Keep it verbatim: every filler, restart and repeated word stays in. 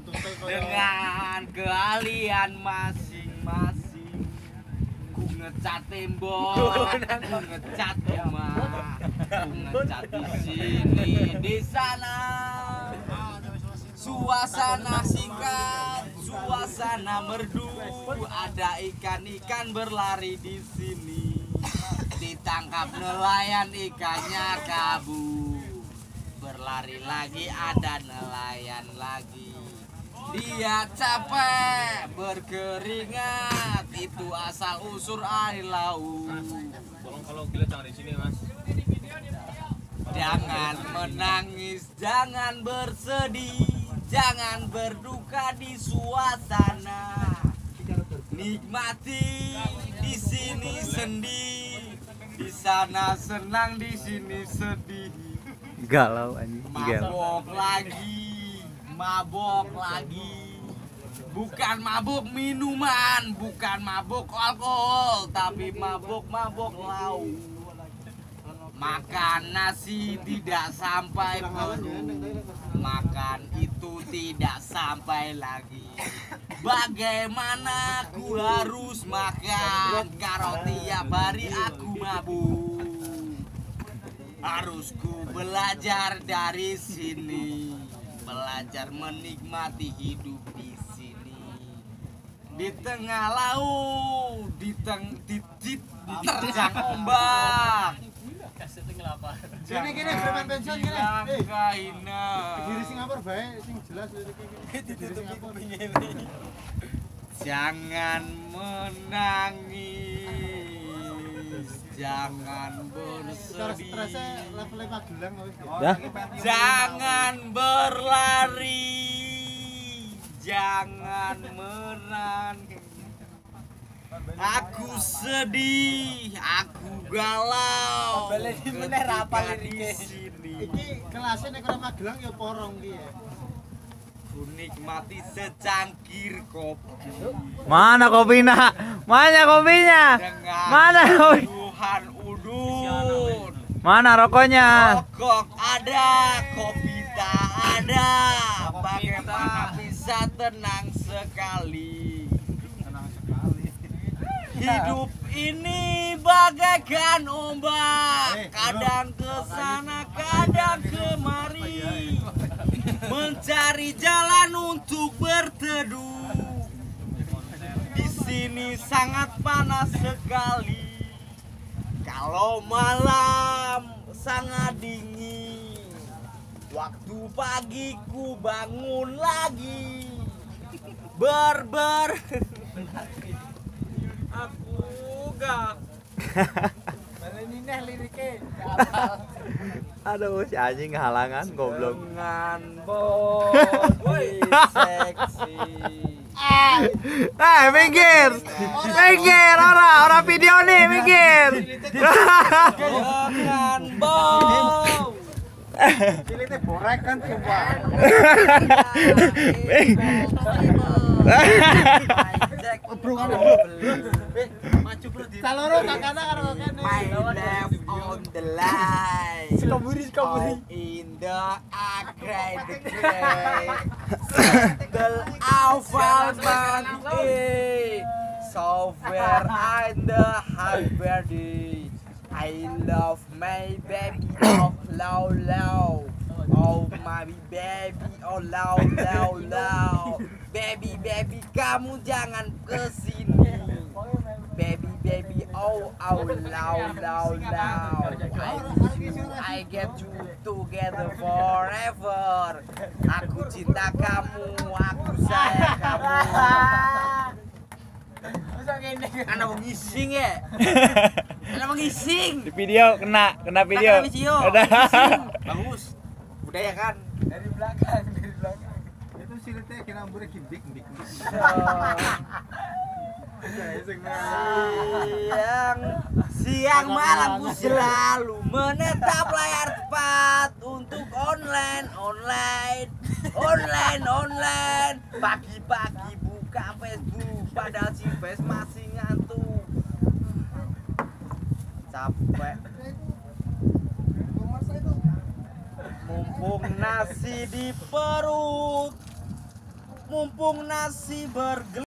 Dengan keahlian masing-masing, ku ngecat tembok, ku ngecat rumah, ku ngecat di sini, di sana. Suasana singkat, suasana merdu, ada ikan-ikan berlari di sini. Ditangkap nelayan, ikannya kabur. Berlari lagi, ada nelayan lagi. Dia capek, berkeringat, itu asal usur air laut. Tolong kalau gila jangan di sini, Mas. Jangan menangis, jangan bersedih, jangan berduka di suasana. Nikmati di sini sedih, di sana senang, di sini sedih. Galau anjing. Mabok lagi, mabok lagi. Bukan mabuk minuman, bukan mabuk alkohol, tapi mabuk-mabuk lauk. Makan nasi tidak sampai perut, makan itu tidak sampai lagi. Bagaimana ku harus makan kalau tiap hari aku mabuk? Harus ku belajar dari sini, belajar menikmati hidup di sini. Di tengah laut, di teng di, di, diterjang ombak. Gini gini preman pensiun gini. Eh, Kahina. diri Singapura bae sing jelas iki. Diri Singapura. Jangan menangis, jangan bersedih, level Magelang wis. Dah. jangan berlari, jangan menangis. Aku sedih, aku galau. Ketika di sini, Iki kelasnya nek ora Magelang ya porong iki ya. ku nikmati secangkir kopi. Mana kopinya? Mana kopinya? Dengan Mana kopi? Tuhan udun. Mana rokoknya? Rokok ada, kopi tak ada. Bagaimana bisa tenang sekali? Hidup ini bagaikan ombak, kadang ke sana, kadang kemari. Mencari jalan untuk berteduh. Di sini sangat panas sekali. Kalau malam sangat dingin. Waktu pagi ku bangun lagi. Berber. Aku gak. Balenineh lirike. Aduh, si anjing halangan goblok. Dengan body seksi. Eh, minggir. Minggir, ora, ora video nih, minggir. Dengan body. Cilite borek kan coba. Bro kan bro. Maju bro di. Saloro kakana karo kene. My left on the line. Sekaburi sekaburi. In the agray the gray. The alpha man is software in the hardware. I love my baby, oh low low, oh my baby, oh low low low, baby baby kamu jangan kesini, baby baby oh oh low low low, I miss you, I get you together forever, aku cinta kamu, aku sayang kamu. Anak mau ngising ya? Anak mau ngising. Di video kena, kena video. Kena video. Udah. Ngising. Bagus. Budaya kan? Dari belakang, dari belakang. Itu silite kena ambure gimbik gimbik. Siang, siang malam ku selalu menetap layar tepat untuk online, online, online, online. Pagi-pagi buka Facebook, padahal si Face masih ngantuk. Capek. Mumpung nasi di perut, mumpung nasi bergelas.